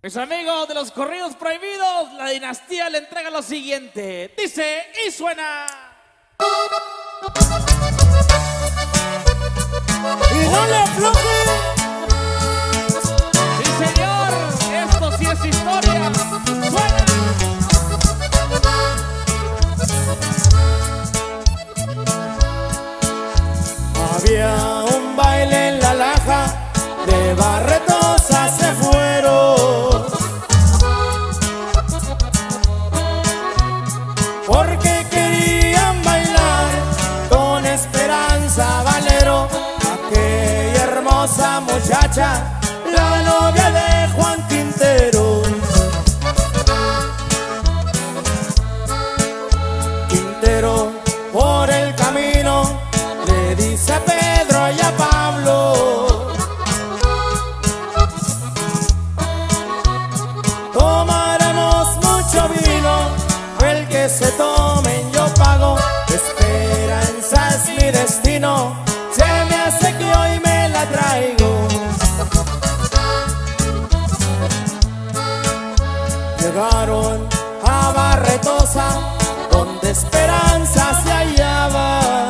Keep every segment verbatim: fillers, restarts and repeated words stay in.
Mis amigos de los corridos prohibidos, la dinastía le entrega lo siguiente. Dice y suena. Y no le afloje. Sí, señor, esto sí es historia. Suena. Había un baile en la Laja, de Barretosa se fueron, porque querían bailar con Esperanza Valero, aquella hermosa muchacha, la novia de Juan Quintero. Quintero por el camino le dice a Pedro y a Pablo: tomaremos mucho vino, el que se tomen yo pago. Esperanza es mi destino, se me hace que hoy me la traigo. Llegaron a Barretosa, donde Esperanza se hallaba.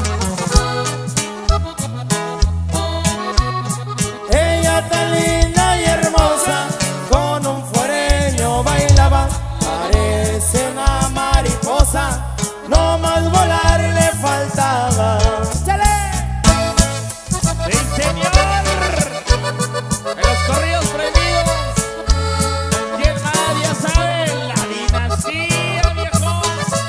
Ella tan linda y hermosa, con un fuereño bailaba. Parece una mariposa, no más volar le faltaba. ¡Chale! Sí, señor. En los corridos prohibidos, ¿quién más ya sabe? La dinastía, viejo.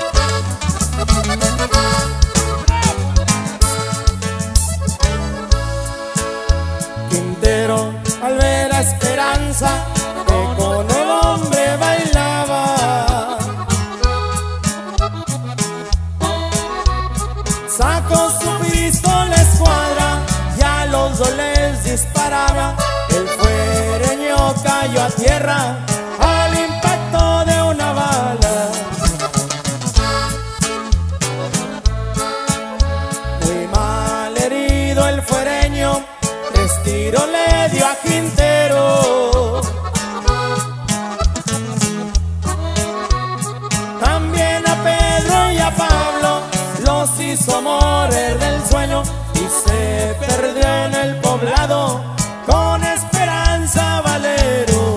Quintero, al ver a Esperanza, que con el hombre bailaba, sacó su pistola escuadra y a los dos les disparaba. El fuereño cayó a tierra al impacto de una bala. Muy mal herido el fuereño, tres tiros le dio a Quintero. También a Pedro y a Pablo los hizo morir del sueño, y se perdió en el poblado con Esperanza Valero.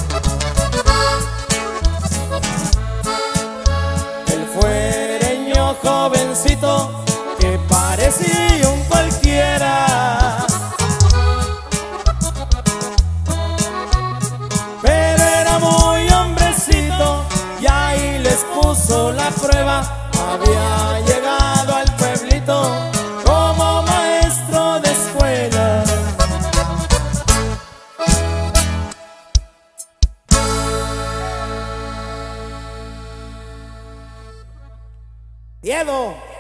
El fuereño jovencito, que parecía un cualquiera, pero era muy hombrecito, y ahí les puso la prueba. Había llegado al pueblito como maestro de escuela. Diego.